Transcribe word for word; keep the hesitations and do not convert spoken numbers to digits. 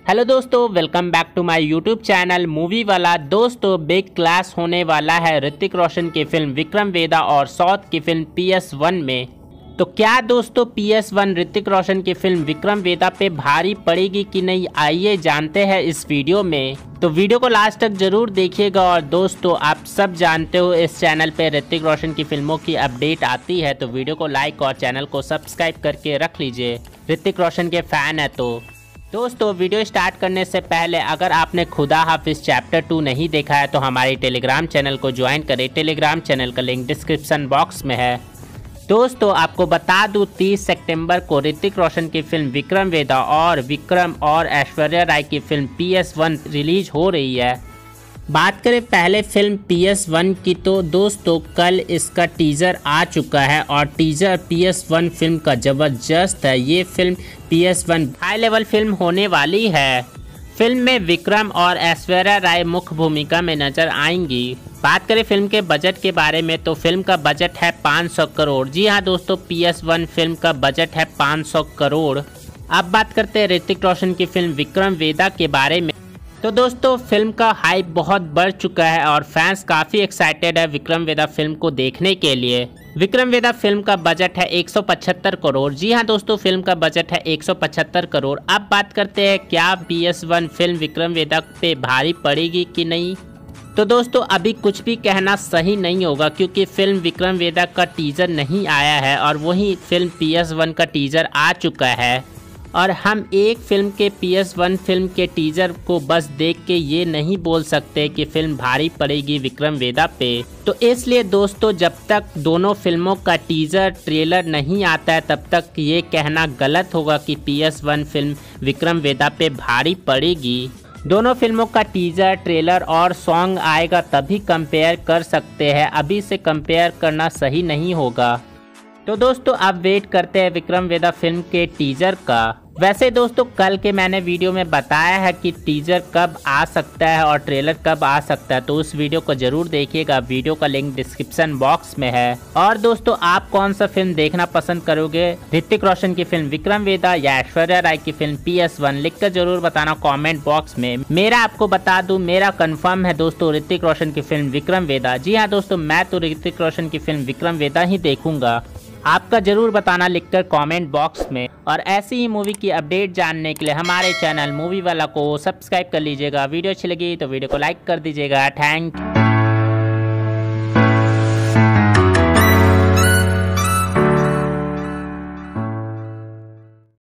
Hello दोस्तों, welcome back to my YouTube channel movie वाला। दोस्तों, बिग क्लास होने वाला है ऋतिक रोशन की फिल्म विक्रम वेदा और साउथ की फिल्म पी एस वन में। तो क्या दोस्तों P S one Hrithik Roshan की फिल्म विक्रम वेदा पे भारी पड़ेगी कि नहीं, आइए जानते हैं इस वीडियो में। तो वीडियो को लास्ट तक जरूर देखिएगा। और दोस्तों, आप सब जानते हो इस चैनल पे ऋतिक रोशन की फिल्मों की अपडेट आती है, तो वीडियो को लाइक और चैनल को सब्सक्राइब करके रख लीजिए ऋतिक रोशन के फैन है तो। दोस्तों, वीडियो स्टार्ट करने से पहले अगर आपने खुदा हाफिज चैप्टर टू नहीं देखा है तो हमारे टेलीग्राम चैनल को ज्वाइन करें। टेलीग्राम चैनल का लिंक डिस्क्रिप्शन बॉक्स में है। दोस्तों, आपको बता दूं तीस सितंबर को ऋतिक रोशन की फिल्म विक्रम वेदा और विक्रम और ऐश्वर्या राय की film P S one release हो रही है। बात करें पहले फिल्म पी एस वन की तो दोस्तों कल इसका टीज़र आ चुका है और teaser P S one film का ज़बरदस्त है। ये film P S one high level film होने वाली है। फिल्म में विक्रम और ऐश्वर्या राय मुख्य भूमिका में नजर आएंगी। बात करें फिल्म के बजट के बारे में तो फिल्म का बजट है पाँच सौ करोड़। जी हाँ दोस्तों, पी एस वन फिल्म का बजट है पाँच सौ करोड़। अब बात करते हैं ऋतिक रोशन की फिल्म विक्रम वेदा के बारे में। तो दोस्तों, फिल्म का हाइप बहुत बढ़ चुका है और फैंस काफ़ी एक्साइटेड है विक्रम वेदा फिल्म को देखने के लिए। विक्रम वेदा फिल्म का बजट है एक सौ पचहत्तर करोड़। जी हाँ दोस्तों, फिल्म का बजट है एक सौ पचहत्तर करोड़। अब बात करते हैं क्या P S one film Vikram Vedha पे भारी पड़ेगी कि नहीं। तो दोस्तों, अभी कुछ भी कहना सही नहीं होगा क्योंकि फिल्म विक्रम वेदा का टीज़र नहीं आया है और वही फिल्म पी एस वन का टीज़र आ चुका है। और हम एक फिल्म के पी एस वन फिल्म के टीज़र को बस देख के ये नहीं बोल सकते कि फिल्म भारी पड़ेगी विक्रम वेदा पे। तो इसलिए दोस्तों, जब तक दोनों फिल्मों का टीज़र ट्रेलर नहीं आता है तब तक ये कहना गलत होगा कि P S one film Vikram Vedha पे भारी पड़ेगी। दोनों फिल्मों का टीज़र ट्रेलर और सॉन्ग आएगा तभी कंपेयर कर सकते हैं, अभी से कंपेयर करना सही नहीं होगा। तो दोस्तों, अब वेट करते हैं विक्रम वेदा फिल्म के टीज़र का। वैसे दोस्तों, कल के मैंने वीडियो में बताया है कि टीज़र कब आ सकता है और ट्रेलर कब आ सकता है, तो उस वीडियो को जरूर देखिएगा। वीडियो का लिंक डिस्क्रिप्शन बॉक्स में है। और दोस्तों, आप कौन सा फिल्म देखना पसंद करोगे, ऋतिक रोशन की फिल्म विक्रम वेदा या ऐश्वर्या राय की फिल्म पी एस वन, लिखकर जरूर बताना कॉमेंट बॉक्स में। मेरा आपको बता दूं, मेरा कंफर्म है दोस्तों ऋतिक रोशन की फिल्म विक्रम वेदा। जी हाँ दोस्तों, मैं तो ऋतिक रोशन की फिल्म विक्रम वेदा ही देखूंगा। आपका जरूर बताना लिखकर कमेंट बॉक्स में। और ऐसी ही मूवी की अपडेट जानने के लिए हमारे चैनल मूवी वाला को सब्सक्राइब कर लीजिएगा। वीडियो अच्छी लगी तो वीडियो को लाइक कर दीजिएगा। थैंक